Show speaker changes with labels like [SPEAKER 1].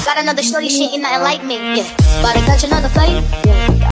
[SPEAKER 1] Got another shorty, she ain't nothing like me, yeah. About to catch another fight, yeah.